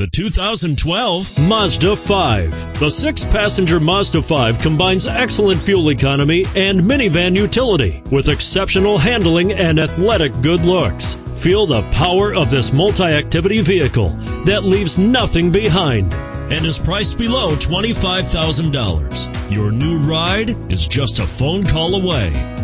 The 2012 Mazda 5. The 6-passenger Mazda 5 combines excellent fuel economy and minivan utility with exceptional handling and athletic good looks. Feel the power of this multi-activity vehicle that leaves nothing behind and is priced below $25,000. Your new ride is just a phone call away.